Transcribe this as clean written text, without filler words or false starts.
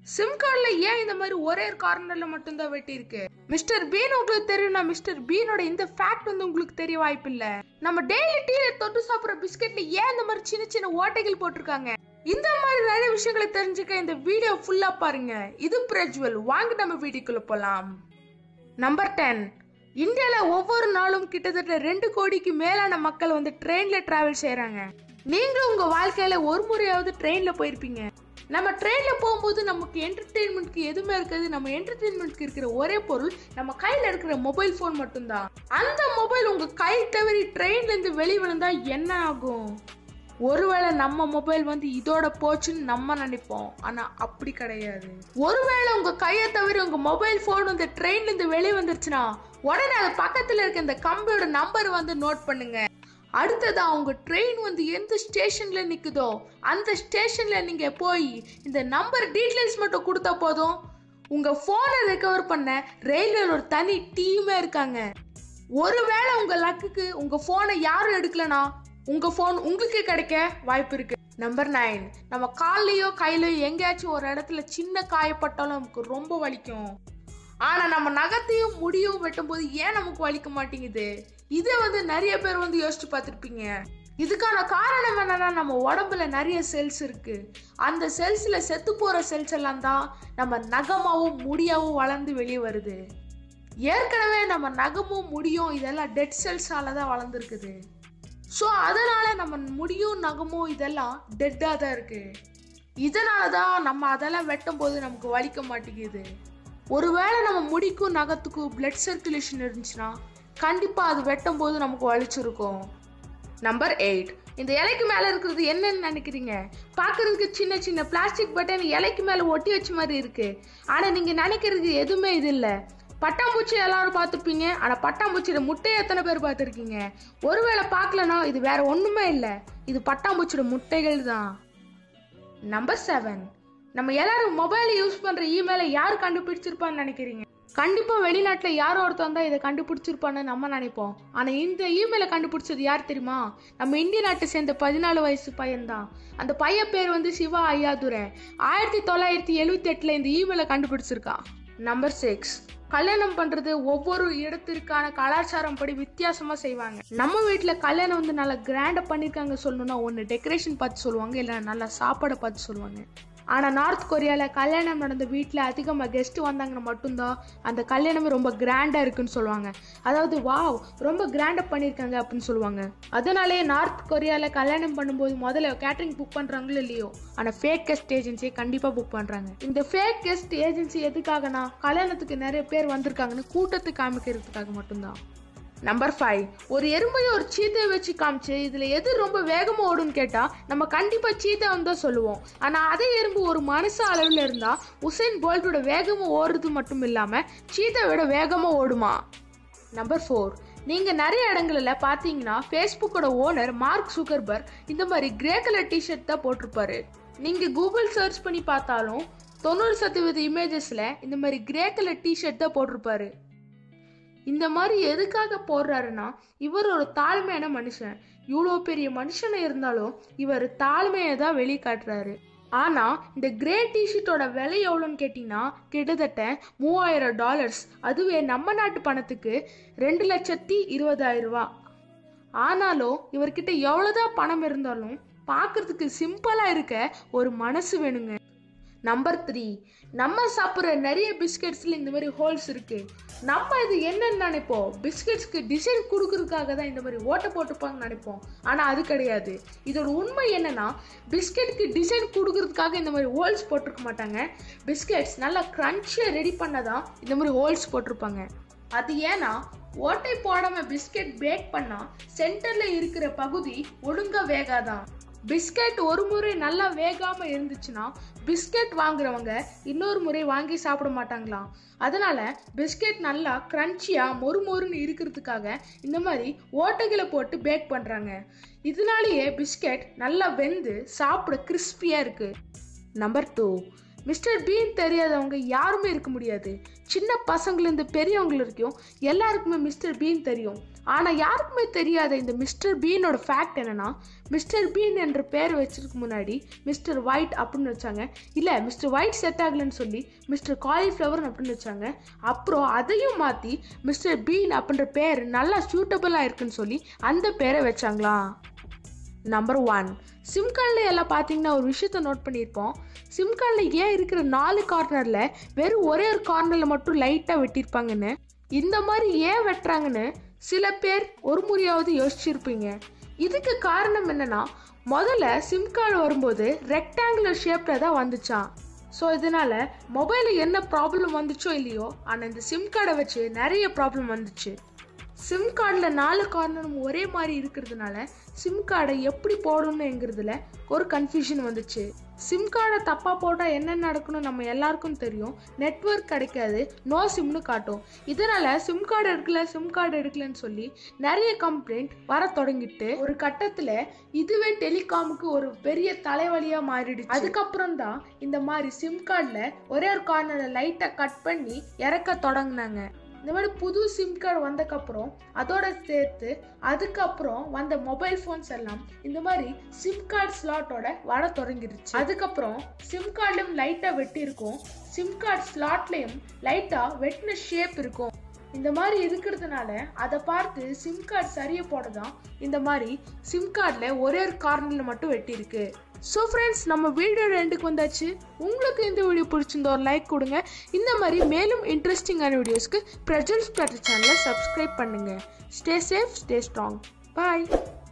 Sim கார்டுல ஏன் இந்த மாதிரி ஒரே கார்னர்ல மட்டும் தான் வெட்டி இருக்கு? மிஸ்டர் பீன் உங்களுக்கு தெரியும்னா மிஸ்டர் பீனோட இந்த ஃபேக்ட் வந்து உங்களுக்கு தெரிய வாய்ப்பு இல்ல. நம்ம டெய்லி டீல தொட்டு சாப்பிடுற பிஸ்கெட்ல ஏன் இந்த மாதிரி சின்ன சின்ன ஓட்டைகள் போட்டிருக்காங்க? இந்த மாதிரி நிறைய விஷயங்களை தெரிஞ்சுக்க இந்த வீடியோ ஃபுல்லா பாருங்க. இது பிரஜ்வல். வாங்க நம்ம வீடியோக்குள்ள போலாம். நம்பர் 10. இந்தியால ஒவ்வொரு நாளும் கிட்டத்தட்ட 2 கோடிக்கு மேலான மக்கள் வந்து ட்ரெயின்ல டிராவல் செய்யறாங்க. நீங்களும் உங்க வாழ்க்கையில ஒரு முறையாவது ட்ரெயின்ல போயிருப்பீங்க. நம்ம ட்ரெயின்ல போகும்போது நமக்கு என்டர்டெயின்மெண்ட்க்கு எதுவுமே இருக்காது. நம்ம என்டர்டெயின்மெண்ட்க்கு இருக்கிற ஒரே பொருள் நம்ம கையில இருக்கிற மொபைல் போன் மட்டும்தான். அந்த மொபைல் உங்க கை தவறி ட்ரெயின்ல இருந்து வெளியே விழுந்தா என்ன ஆகும்? ஒருவேளை நம்ம மொபைல் வந்து இதோட போச்சுன்னு நம்ம நினைப்போம். ஆனா அப்படி கிடையாது. ஒருவேளை உங்க கையை தவிர உங்க மொபைல் போன் வந்து ட்ரெயின்ல இருந்து வெளியே வந்துருச்சுன்னா உடனே அது பக்கத்துல இருக்க இந்த கம்பியோட நம்பர் வந்து நோட் பண்ணுங்க. அடுத்ததா உங்க ட்ரெயின் வந்து எந்த ஸ்டேஷன்ல நிக்குதோ அந்த ஸ்டேஷன்ல நீங்க போய் இந்த நம்பர் டீடைல்ஸ் மட்டும் கொடுத்தா போதும். உங்க போனை ரெக்கவர் பண்ண ரயில்வேல ஒரு தனி டீமே இருக்காங்க. ஒருவேளை உங்க லக்குக்கு உங்க போனை யாரும் எடுக்கலனா உங்க போன் உங்களுக்கு கிடைக்க வாய்ப்பு இருக்கு. நம்பர் 9. நம்ம கால்லயோ கையிலயோ எங்கேயாச்சும் ஒரு இடத்துல சின்ன காயப்பட்டாலும் நமக்கு ரொம்ப வலிக்கும். ஆனா நம்ம நகத்தையும் முடியும் வெட்டும் போது ஏன் நமக்கு வலிக்க மாட்டேங்குது? இதை வந்து நிறைய பேர் வந்து யோசிச்சு பார்த்திருப்பீங்க. இதுக்கான காரணம் என்னன்னா நம்ம உடம்புல நிறைய செல்ஸ் இருக்கு. அந்த செல்ஸ்ல செத்து போற செல்ஸ் எல்லாம் தான் நம்ம நகமாவும் முடியாவும் வளர்ந்து வெளியே வருது. ஏற்கனவே நம்ம நகமும் முடியும் இதெல்லாம் டெட் செல்ஸால தான் வளர்ந்துருக்குது. ஸோ அதனால நம்ம முடியும் நகமும் இதெல்லாம் டெட்டா தான் இருக்கு. இதனாலதான் நம்ம அதெல்லாம் வெட்டும் போது நமக்கு வலிக்க மாட்டேங்குது. ஒருவேளை நம்ம முடிக்கும் நகத்துக்கும் பிளட் சர்க்குலேஷன் இருந்துச்சுன்னா கண்டிப்பா அது வெட்டும் போது நமக்கு வலிச்சிருக்கும். நம்பர் 8. இந்த இலைக்கு மேல இருக்கிறது என்னன்னு நினைக்கிறீங்க? பாக்குறதுக்கு சின்ன சின்ன பிளாஸ்டிக் பட்டன் இலைக்கு மேல ஒட்டி வச்ச மாதிரி இருக்கு. ஆனா நீங்க நினைக்கிறது எதுவுமே இது இல்ல. பட்டாம்பூச்சி எல்லாரும் பார்த்துருப்பீங்க. ஆனா பட்டாம்பூச்சியோட முட்டையை எத்தனை பேர் பார்த்துருக்கீங்க? ஒருவேளை பார்க்கலனா இது வேற ஒண்ணுமே இல்ல, இது பட்டாம்பூச்சியோட முட்டைகள் தான். நம்பர் 7. நம்ம எல்லாரும் மொபைல் யூஸ் பண்ற இமெயிலை யார் கண்டுபிடிச்சிருப்பான்னு நினைக்கிறீங்க? கண்டிப்பா வெளிநாட்டுல யாரோ ஒருத்தன் தான் இதை கண்டுபிடிச்சிருப்பான்னு நம்ம நினைப்போம். ஆனா இந்த இமெயிலை கண்டுபிடிச்சது யார் தெரியுமா? நம்ம இந்திய நாட்டை சேர்ந்த 14 வயசு பையன் தான். அந்த பையன் பேர் வந்து சிவா ஐயாதுரை. 1978 இந்த இமெயிலை கண்டுபிடிச்சிருக்கான். நம்பர் 6. கல்யாணம் பண்றது ஒவ்வொரு இடத்திற்கான கலாச்சாரம் படி வித்தியாசமா செய்வாங்க. நம்ம வீட்டுல கல்யாணம் வந்து நல்லா கிராண்டா பண்ணிருக்காங்க சொல்லணும்னா ஒன்னு டெக்கரேஷன் பார்த்து சொல்லுவாங்க, இல்ல நல்லா சாப்பாடை பார்த்து சொல்லுவாங்க. ஆனா நார்த் கொரியால கல்யாணம் நடந்த வீட்டுல அதிகமா கெஸ்ட் வந்தாங்கன்னா மட்டும்தான் அந்த கல்யாணமே ரொம்ப கிராண்டா இருக்குன்னு சொல்லுவாங்க. அதாவது வாவ் ரொம்ப கிராண்டா பண்ணிருக்காங்க அப்படின்னு சொல்லுவாங்க. அதனாலே நார்த் கொரியால கல்யாணம் பண்ணும்போது முதல்ல கேட்டரிங் புக் பண்றாங்களோ இல்லையோ, ஆனா ஃபேக் கெஸ்ட் ஏஜென்சியை கண்டிப்பா புக் பண்றாங்க. இந்த ஃபேக் கெஸ்ட் ஏஜென்சி எதுக்காகனா கல்யாணத்துக்கு நிறைய பேர் வந்திருக்காங்கன்னு கூட்டத்துக்கு காமிக்கிறதுக்காக மட்டும்தான். நம்பர் 5. ஒரு எறும்பையும் ஒரு சீத்தையை வச்சு காமிச்சு இதுல எது ரொம்ப வேகமா ஓடுன்னு கேட்டா நம்ம கண்டிப்பா சீத்தை வந்து தான் சொல்லுவோம். ஆனா அதே எறும்பு ஒரு மனுஷ அளவுல இருந்தா உசைன் போல்ட்டோட வேகமா ஓடுறது மட்டும் இல்லாம சீத்தை விட வேகமா ஓடுமா. நம்பர் 4. நீங்க நிறைய இடங்கள்ல பாத்தீங்கன்னா ஃபேஸ்புக்கோட ஓனர் மார்க் சுகர்பர்க் இந்த மாதிரி கிரே கலர் டிஷர்ட் தான் போட்டிருப்பாரு. நீங்க கூகுள் சர்ச் பண்ணி பார்த்தாலும் 90% இமேஜஸ்ல இந்த மாதிரி கிரே கலர் டிஷர்ட் தான் போட்டிருப்பாரு. இந்த மாதிரி எதுக்காக போடுறாருன்னா இவர் ஒரு தாழ்மையான மனுஷன். இவ்வளோ பெரிய மனுஷனை இருந்தாலும் இவர் தாழ்மையை தான் வெளிக்காட்டுறாரு. ஆனா இந்த கிரே டிஷர்ட்டோட விலை எவ்வளோன்னு கேட்டீங்கன்னா கிட்டத்தட்ட $3000. அதுவே நம்ம நாட்டு பணத்துக்கு 2,20,000. ஆனாலும் இவர்கிட்ட எவ்வளவுதான் பணம் இருந்தாலும் பார்க்கறதுக்கு சிம்பிளா இருக்க ஒரு மனசு வேணுங்க. நம்பர் 3. நம்ம சாப்பிட்ற நிறைய பிஸ்கெட்ஸ்ல இந்த மாதிரி ஹோல்ஸ் இருக்கு. நம்ம இது என்னன்னு நினைப்போம், பிஸ்கெட்ஸ்க்கு டிசைன் கொடுக்கறதுக்காக தான் இந்த மாதிரி ஓட்டை போட்டுப்பாங்கன்னு நினைப்போம். ஆனா அது கிடையாது. இதோட உண்மை என்னன்னா பிஸ்கெட்க்கு டிசைன் கொடுக்கறதுக்காக இந்த மாதிரி ஹோல்ஸ் போட்டிருக்க மாட்டாங்க. பிஸ்கெட்ஸ் நல்லா கிரன்ச்சியா ரெடி பண்ணதான் இந்த மாதிரி ஹோல்ஸ் போட்டிருப்பாங்க. அது ஏன்னா ஓட்டை போடாம பிஸ்கெட் பேக் பண்ணா சென்டர்ல இருக்கிற பகுதி ஒழுங்கா வேகாதான். பிஸ்கெட் ஒரு முறை நல்லா வேகாம இருந்துச்சுன்னா பிஸ்கெட் வாங்குறவங்க இன்னொரு முறை வாங்கி சாப்பிட மாட்டாங்களாம். அதனால பிஸ்கெட் நல்லா கிரன்ச்சியா மொறுமொறுன்னு இருக்கிறதுக்காக இந்த மாதிரி ஓட்டைகளை போட்டு பேக் பண்றாங்க. இதனாலேயே பிஸ்கெட் நல்லா வெந்து சாப்பிட கிறிஸ்பியா இருக்கு. நம்பர் 2. மிஸ்டர் பீன் தெரியாதவங்க யாருமே இருக்க முடியாது. சின்ன பசங்கலேருந்து பெரியவங்க வரைக்கும் எல்லாருக்குமே மிஸ்டர் பீன் தெரியும். ஆனா யாருக்குமே தெரியாத இந்த மிஸ்டர் பீனோட ஃபேக்ட் என்னன்னா, மிஸ்டர் பீன் என்ற பேர் வச்சிருக்கு முன்னாடி மிஸ்டர் ஒயிட் அப்படின்னு வச்சாங்க. இல்ல மிஸ்டர் ஒயிட் செட் ஆகலன்னு சொல்லி மிஸ்டர் காலிஃப்ளவர் அப்படின்னு வச்சாங்க. அப்புறம் அதையும் மாத்தி மிஸ்டர் பீன் அப்படின்ற பேர் நல்லா சூட்டபிளா இருக்குன்னு சொல்லி அந்த பேரை வச்சாங்களாம். நம்பர் 1, சிம் கார்டில் எல்லாம் பார்த்தீங்கன்னா ஒரு விஷயத்த நோட் பண்ணியிருப்போம். சிம் கார்டில் ஏன் இருக்கிற 4 கார்னரில் வெறும் ஒரே ஒரு கார்னரில் மட்டும் லைட்டாக வெட்டியிருப்பாங்கன்னு. இந்த மாதிரி ஏன் வெட்டுறாங்கன்னு சில பேர் ஒரு முறையாவது யோசிச்சிருப்பீங்க. இதுக்கு காரணம் என்னன்னா, முதல்ல சிம் கார்டு வரும்போது ரெக்டாங்குலர் ஷேப்பில் தான் வந்துச்சான். ஸோ இதனால மொபைலில் என்ன ப்ராப்ளம் வந்துச்சோ இல்லையோ, ஆனால் இந்த சிம் கார்டை வச்சு நிறைய ப்ராப்ளம் வந்துச்சு. சிம் கார்டில் 4 கார்னரும் ஒரே மாதிரி இருக்கிறதுனால சிம் கார்டை எப்படி போடணுங்கிறதுல ஒரு கன்ஃபியூஷன் வந்துச்சு. சிம் கார்டை தப்பாக போட்டால் என்ன நடக்கணும் நம்ம எல்லாருக்கும் தெரியும். நெட்வொர்க் கிடைக்காது, நோ சிம்னு காட்டும். இதனால சிம் கார்டு எடுக்கலன்னு சொல்லி நிறைய கம்ப்ளைண்ட் வர தொடங்கிட்டு ஒரு கட்டத்தில் இதுவே டெலிகாமுக்கு ஒரு பெரிய தலைவலியாக மாறிடுச்சு. அதுக்கப்புறம் தான் இந்த மாதிரி சிம் கார்டில் ஒரே ஒரு கார்னரை லைட்டாக கட் பண்ணி இறக்க தொடங்கினாங்க. இந்த மாதிரி புது சிம் கார்டு வந்தக்கப்புறம் அதோட சேர்த்து அதுக்கப்புறம் வந்த மொபைல் ஃபோன்ஸ் எல்லாம் இந்த மாதிரி சிம் கார்டு ஸ்லாட்டோட வர தொடங்கிடுச்சு. அதுக்கப்புறம் சிம் கார்டுலையும் லைட்டாக வெட்டி இருக்கும், சிம் கார்டு ஸ்லாட்லையும் லைட்டாக வெட்டின ஷேப் இருக்கும். இந்த மாதிரி இருக்கிறதுனால அதை பார்த்து சிம் கார்டு சரியை போடதான் இந்த மாதிரி சிம் கார்டில் ஒரே ஒரு கார்னரில் மட்டும் வெட்டியிருக்கு. ஸோ ஃப்ரெண்ட்ஸ், நம்ம வீடியோ எண்டுக்கு வந்தாச்சு. உங்களுக்கு இந்த வீடியோ பிடிச்சிருந்தா ஒரு லைக் கொடுங்க. இந்த மாதிரி மேலும் இன்ட்ரெஸ்டிங்கான வீடியோஸ்க்கு பிரஜல்ஸ் பிளாட்டர் சேனலை சப்ஸ்கிரைப் பண்ணுங்கள். Stay safe, stay strong. பாய்.